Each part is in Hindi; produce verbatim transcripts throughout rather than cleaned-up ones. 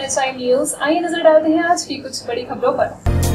H I news. आइए नजर डालते हैं आज की कुछ बड़ी खबरों पर।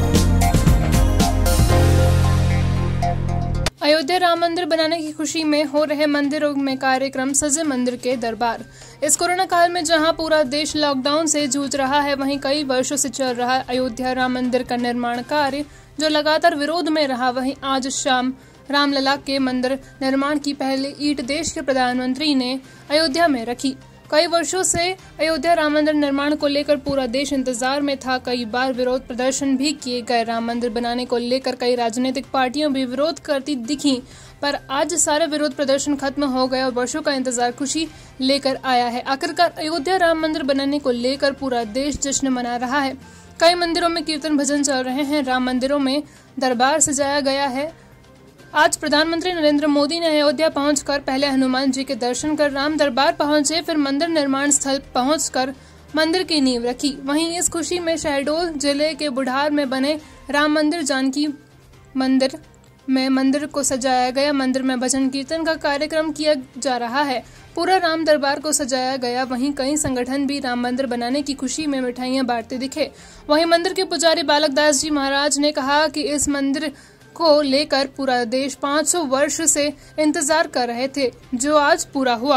अयोध्या राम मंदिर बनाने की खुशी में हो रहे मंदिरों में कार्यक्रम, सजे मंदिर के दरबार। इस कोरोना काल में जहां पूरा देश लॉकडाउन से जूझ रहा है, वहीं कई वर्षों से चल रहा अयोध्या राम मंदिर का निर्माण कार्य जो लगातार विरोध में रहा, वहीं आज शाम रामलला के मंदिर निर्माण की पहली ईंट देश के प्रधानमंत्री ने अयोध्या में रखी। कई वर्षों से अयोध्या राम मंदिर निर्माण को लेकर पूरा देश इंतजार में था। कई बार विरोध प्रदर्शन भी किए गए। राम मंदिर बनाने को लेकर कई राजनीतिक पार्टियां भी विरोध करती दिखी, पर आज सारे विरोध प्रदर्शन खत्म हो गए और वर्षों का इंतजार खुशी लेकर आया है। आखिरकार अयोध्या राम मंदिर बनाने को लेकर पूरा देश जश्न मना रहा है। कई मंदिरों में कीर्तन भजन चल रहे हैं। राम मंदिरों में दरबार सजाया गया है। आज प्रधानमंत्री नरेंद्र मोदी ने अयोध्या पहुंचकर पहले हनुमान जी के दर्शन कर राम दरबार पहुंचे, फिर मंदिर निर्माण स्थल पहुंचकर मंदिर की नींव रखी। वहीं इस खुशी में शहडोल जिले के बुढ़ार में बने राम मंदिर जानकी मंदिर में मंदिर को सजाया गया। मंदिर में भजन कीर्तन का कार्यक्रम किया जा रहा है। पूरा राम दरबार को सजाया गया। वहीं कई संगठन भी राम मंदिर बनाने की खुशी में मिठाइयां बांटते दिखे। वहीं मंदिर के पुजारी बालक दास जी महाराज ने कहा कि इस मंदिर को लेकर पूरा देश पाँच सौ वर्ष से इंतजार कर रहे थे, जो आज पूरा हुआ।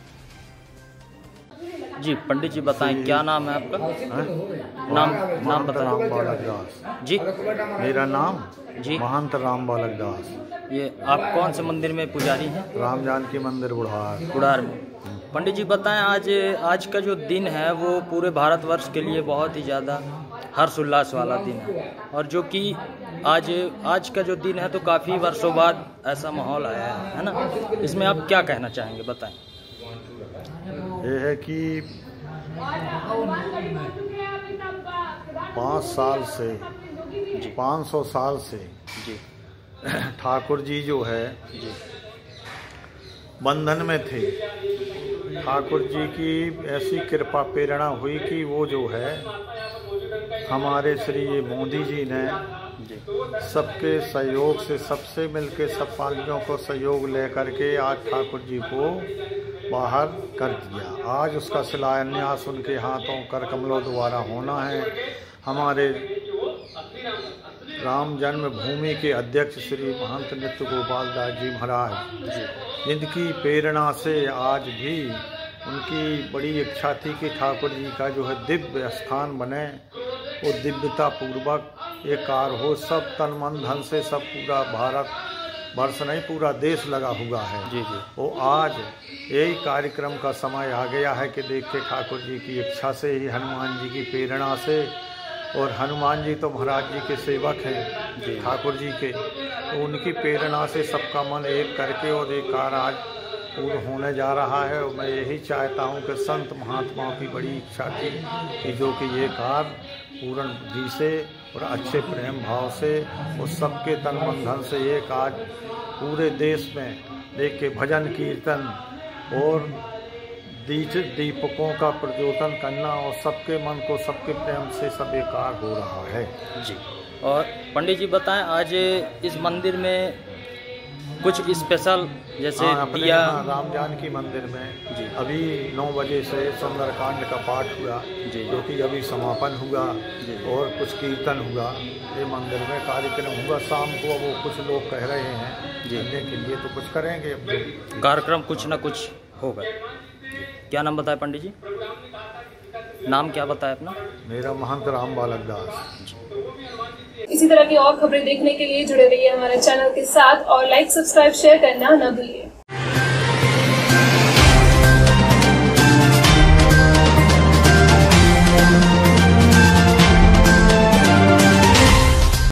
जी पंडित जी बताएं, क्या नाम है आपका? है? नाम नाम बताएं। राम बालक दास जी। मेरा नाम जी महंत राम बालक दास। ये आप कौन से मंदिर में पुजारी हैं? राम जानकी मंदिर बुढ़ार बुढ़ार में। पंडित जी बताएं, आज आज का जो दिन है वो पूरे भारतवर्ष के लिए बहुत ही ज़्यादा हर्षोल्लास वाला दिन है, और जो कि आज आज का जो दिन है तो काफ़ी वर्षों बाद ऐसा माहौल आया है, है ना? इसमें आप क्या कहना चाहेंगे, बताएं। ये है कि पाँच साल से पाँच सौ साल से जी ठाकुर जी जो है जी बंधन में थे। ठाकुर जी की ऐसी कृपा प्रेरणा हुई कि वो जो है हमारे श्री मोदी जी ने सबके सहयोग से, सबसे मिलके सब पार्टियों को सहयोग लेकर के आज ठाकुर जी को बाहर कर दिया। आज उसका शिलान्यास उनके हाथों कर कमलों द्वारा होना है। हमारे राम जन्मभूमि के अध्यक्ष श्री महंत नित्य गोपाल दास जी महाराज, जिनकी प्रेरणा से आज भी उनकी बड़ी इच्छा थी कि ठाकुर जी का जो है दिव्य स्थान बने, वो दिव्यता पूर्वक एक कार्य हो। सब तन मन धन से सब पूरा भारत वर्ष नहीं पूरा देश लगा हुआ है। जी जी वो आज यही कार्यक्रम का समय आ गया है कि देखिए ठाकुर जी की इच्छा से ही, हनुमान जी की प्रेरणा से, और हनुमान जी तो महाराज जी के सेवक हैं ठाकुर जी के, तो उनकी प्रेरणा से सबका मन एक करके और एक कार्य आज पूर्ण होने जा रहा है। और मैं यही चाहता हूँ कि संत महात्माओं की बड़ी इच्छा थी कि जो कि ये कार्य पूर्ण बुद्धि से और अच्छे प्रेम भाव से और सबके तन मन धन से एक आज पूरे देश में देख के भजन कीर्तन और दीप दीपकों का प्रज्वलन करना और सबके मन को सबके प्रेम से सब एक कार्य हो रहा है। जी। और पंडित जी बताएं, आज इस मंदिर में कुछ स्पेशल जैसे हाँ, दिया राम जानकी मंदिर में जी अभी नौ बजे से सुंदरकांड का पाठ हुआ, जो कि अभी समापन हुआ, और कुछ कीर्तन हुआ। ये मंदिर में कार्यक्रम हुआ शाम को। वो कुछ लोग कह रहे हैं करने के लिए, तो कुछ करेंगे। अब कार्यक्रम कुछ ना कुछ होगा। क्या नाम बताया पंडित जी? नाम क्या बताया अपना? मेरा महंत राम बालक दास। इसी तरह की और खबरें देखने के लिए जुड़े रहिए हमारे चैनल के साथ और लाइक, सब्सक्राइब, शेयर करना न भूलिए।